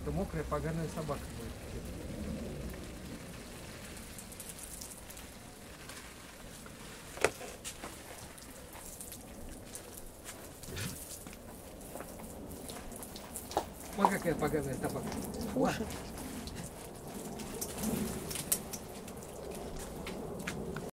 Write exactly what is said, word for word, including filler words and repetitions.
то мокрая поганая собака будет. Вот какая поганая собака. Уши.